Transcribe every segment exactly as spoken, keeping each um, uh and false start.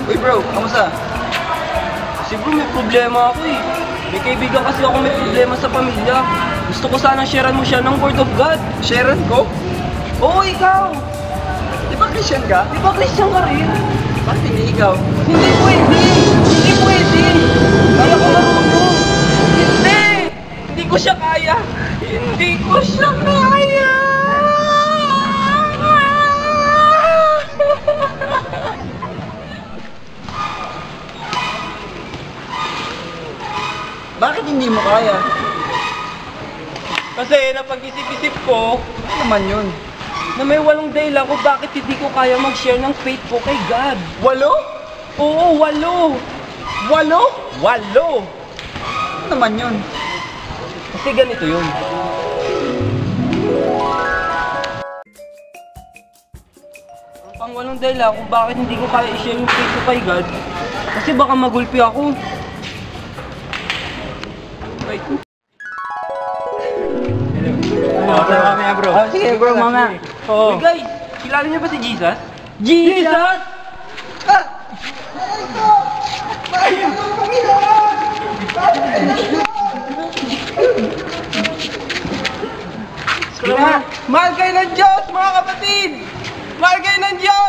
Uy bro, kamusta? Kasi bro, may problema ako eh. May kaibigan kasi ako may problema sa pamilya. Gusto ko sanang sharean mo siya ng word of God. Sharon ko? Oo, ikaw! Di ba Christian ka? Di ba Christian ka rin? Bakit hindi ikaw? Hindi pwede! Hindi pwede! Kaya ko marunong! Hindi! Hindi ko siya kaya! Hindi ko siya kaya! Bakit hindi mo kaya? Kasi napag-isip-isip ko, Ano naman yun? na may walong dahilan kung bakit hindi ko kaya mag-share ng faith ko kay God. Walo? Oo, walo! Walo? Walo! Ano naman yun? Kasi ganito yun. Ang pangwalong dahilan kung bakit hindi ko kaya i-share yung faith ko kay God, kasi baka magulpi ako. Wait. Ano? Ano mamaya bro? Ah, sige bro, mama. Oo. Hey guys, kilala niyo ba si Jesus? Jesus! Ah! Kaya, mahal kayo ng Diyos, mga kapatid! Mahal kayo ng Diyos!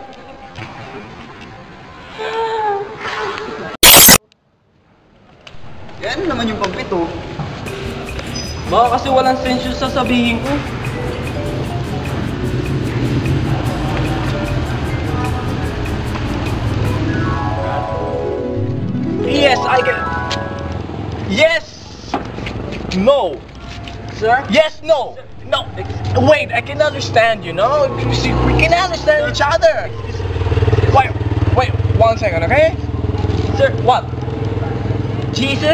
Yan naman yung pampito. Baka kasi walang sense yung sasabihin ko. Yes, I can. Yes. No. Sir? Yes, no. No. Wait, I can understand, you know? You see, we can understand each other. Wait, wait, one second, okay? Sir, What? Jesus?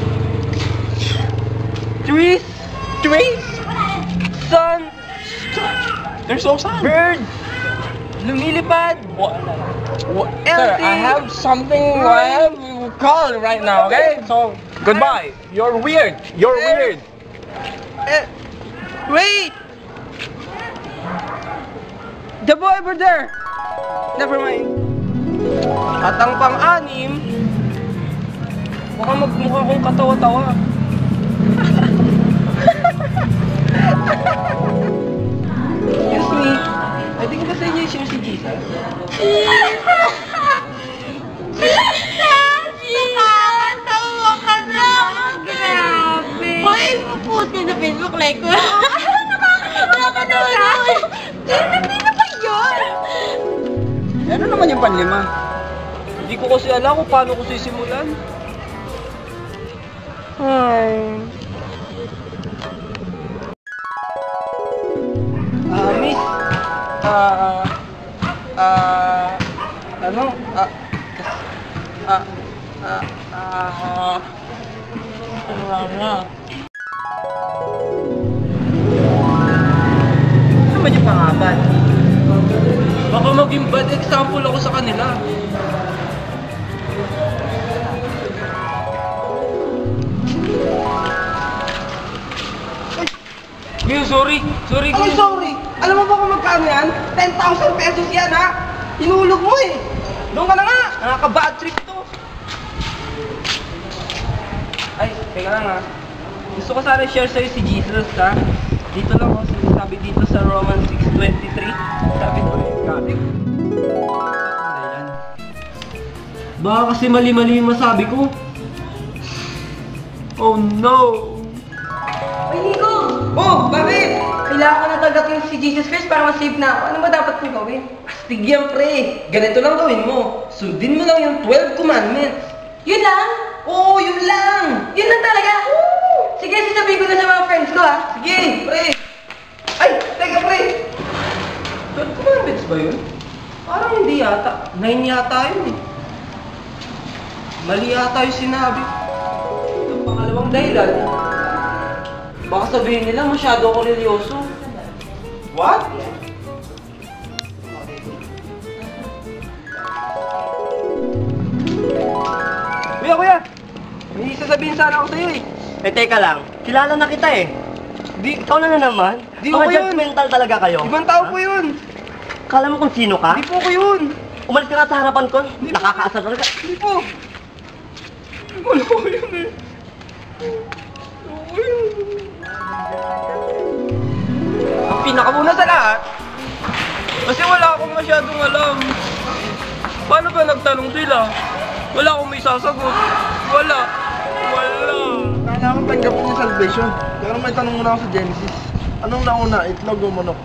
Trees? Trees? Sun? There's no sun. Birds? Lumilipad? What? What? Sir, I have something I have called right now, okay? So, goodbye. You're weird. You're weird. Eh, wait! The boy over there! Never mind. At ang pang-anim, baka magmukha kong katawa-tawa. Excuse me, pwede ko ba sa inyo i-share si Jesus? Nakakatawa ka na! Grabe! Hoy, ipopost ka sa Facebook like ko. Nakakatawa ka na! Hindi na ba yun? Ano naman yung panlima? Hindi ko kasi alam kung paano ko sisimulan. Hi. Ah, miss. Ah, ah, ano? Ah, ah, ah, ah, wala na. Ano naman yung pangaban? Baka maging bad example ako sa kanila. Kuya, sorry. Sorry, Ay, kuya. sorry! Alam mo ba kung magkano yan? ten thousand pesos yan, ha? Hinulog mo eh! Doon ka na nga! Nakaka-bad trip to. Ay, teka lang ha. Gusto ko sana share sa'yo si Jesus, ha? Dito lang, oh, sabi dito sa Romans six twenty-three. Sabi ko, grabe. Baka kasi mali-mali yung masabi ko. Oh no! Ay, Nico! Oh, bakit? Kailangan ko na tagapin si Jesus Christ para ma-save na ako. Ano ba dapat kong gawin? Astig yan, pre. Ganito lang gawin mo. Sundin mo lang yung twelve commandments. Yun lang? Oo, yun lang! Yun lang talaga? Sige, sasabihin ko na sa mga friends ko, ha? Sige, pre! Ay, teka, pre! twelve commandments ba yun? Parang hindi yata. nine yata yun eh. Mali yata yung sinabi. Ang pangalawang dahilan, baka sabihin nila masyado ako religyoso. What? Kuya, kuya! May sasabihin sana ako sa'yo eh. Eh, teka lang. Kilala na kita eh. Di, Ikaw na na naman. Di Mga ko yun. judgmental talaga kayo. ibang tao Ha? po yun. Kala mo kung sino ka? Di po ko yun. Umalis ka nga sa harapan ko. Nakakaasar ka. Hindi po. Wala ko yun eh. Wala ko yun. Ang pinakamuna sa lahat, kasi wala akong masyadong alam. Paano ba nagtanong sila? Wala akong may sasagot. Wala. Wala. Kailangan tanggapin yung salvation. Pero may tanong muna ako sa Genesis. Anong nauna, itlog o manok?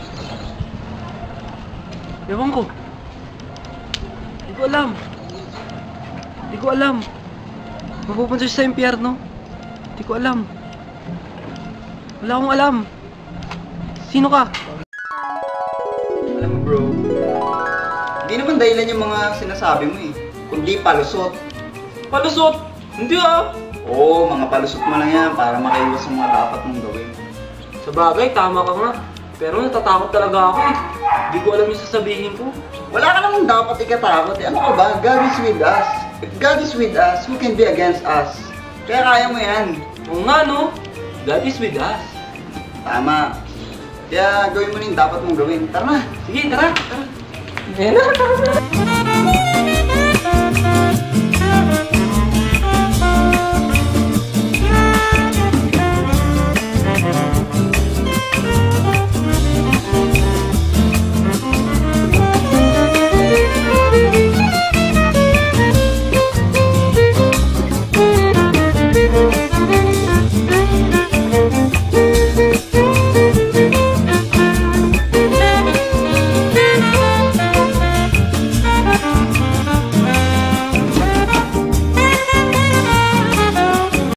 Ewan ko. Hindi ko alam. Hindi ko alam. Mapupunta siya sa impyerno. Hindi ko alam. Wala akong alam. Sino ka? Alam mo bro, hindi naman dahilan yung mga sinasabi mo eh. Kundi palusot. Palusot! Hindi ah! Oo, mga palusot mo lang yan para makaiwas sa mga dapat mong gawin. Sa bagay, tama ka nga. Pero natatakot talaga ako eh. Hindi ko alam yung sasabihin ko. Wala ka namang dapat ikatakot eh. Ano ka ba? God is with us. If God is with us, who can be against us? Kaya kaya mo yan. Oo nga no? God is with us. Tama. Kaya gawin mo na yung dapat mong gawin. Tara na. Sige, tara! Tara! Ayan na, tara na!